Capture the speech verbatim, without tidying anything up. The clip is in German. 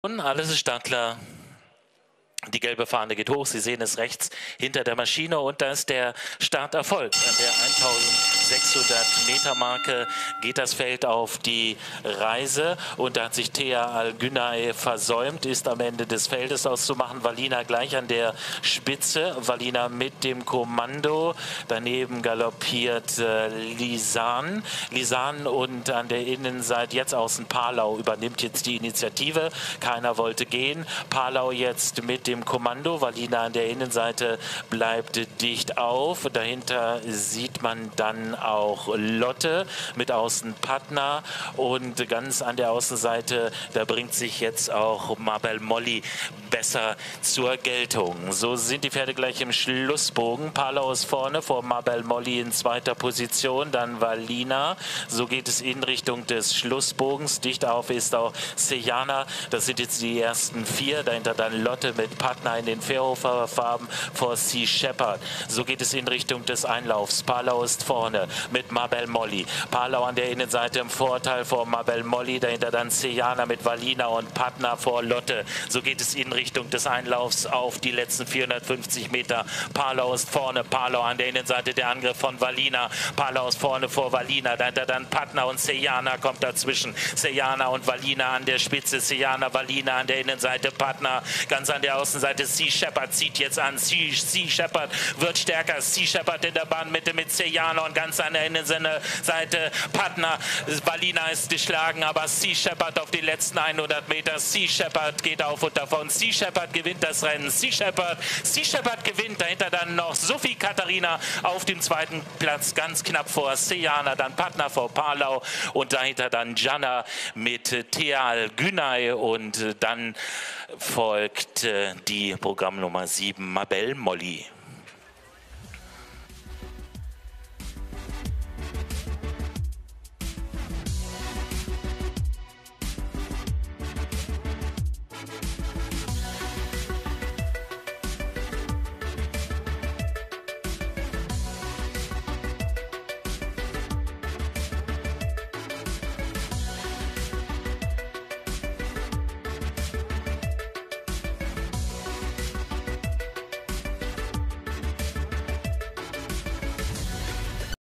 Alles ist startklar. Die gelbe Fahne geht hoch, Sie sehen es rechts hinter der Maschine und da ist der Start erfolgt. An der eintausendsechshundert Meter Marke geht das Feld auf die Reise und da hat sich Thea Al-Günay versäumt, ist am Ende des Feldes auszumachen. Valina gleich an der Spitze, Valina mit dem Kommando, daneben galoppiert äh, Lisan. Lisan und an der Innenseite jetzt außen Palau übernimmt jetzt die Initiative. Keiner wollte gehen. Palau jetzt mit dem Kommando. Valina an der Innenseite bleibt dicht auf. Dahinter sieht man dann auch Lotte mit außen Patna und ganz an der Außenseite, da bringt sich jetzt auch Mabel Molly besser zur Geltung. So sind die Pferde gleich im Schlussbogen. Palau ist vorne, vor Mabel Molly in zweiter Position, dann Valina. So geht es in Richtung des Schlussbogens. Dicht auf ist auch Sejana. Das sind jetzt die ersten vier. Dahinter dann Lotte mit Patna in den Fairhofer Farben vor Sea Shepherd. So geht es in Richtung des Einlaufs. Palau ist vorne mit Mabel Molly. Palau an der Innenseite im Vorteil vor Mabel Molly. Dahinter dann Sejana mit Valina und Patna vor Lotte. So geht es in Richtung des Einlaufs auf die letzten vierhundertfünfzig Meter. Palau ist vorne. Palau an der Innenseite, der Angriff von Valina. Palau ist vorne vor Valina. Dahinter dann Patna und Sejana kommt dazwischen. Sejana und Valina an der Spitze. Sejana, Valina an der Innenseite. Patna ganz an der Außenseite. Sea Shepherd zieht jetzt an. Sea, sea Shepherd wird stärker. Sea Shepherd in der Bahnmitte mit Sejana und ganz an der Innenseite Patna. Valina ist geschlagen, aber Sea Shepherd auf die letzten hundert Meter. Sea Shepherd geht auf und davon. Sea Shepherd gewinnt das Rennen. Sea Shepherd, Sea Shepherd gewinnt. Dahinter dann noch Sophie Katharina auf dem zweiten Platz, ganz knapp vor Sejana, dann Patna vor Palau und dahinter dann Jana mit Thea Al-Günay und dann folgt die Programm Nummer sieben, Mabel Molly.